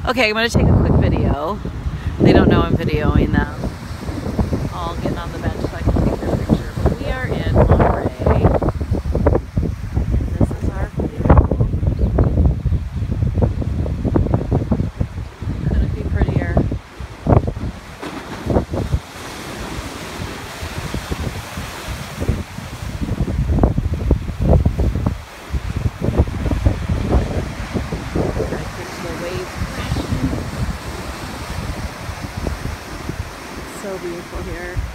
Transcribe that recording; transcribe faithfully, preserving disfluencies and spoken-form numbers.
Okay, I'm going to take a quick video. They don't know I'm videoing them. All getting on the bench so I can take their picture. But we are in Monterey. This is our view. Couldn't be prettier. So beautiful here.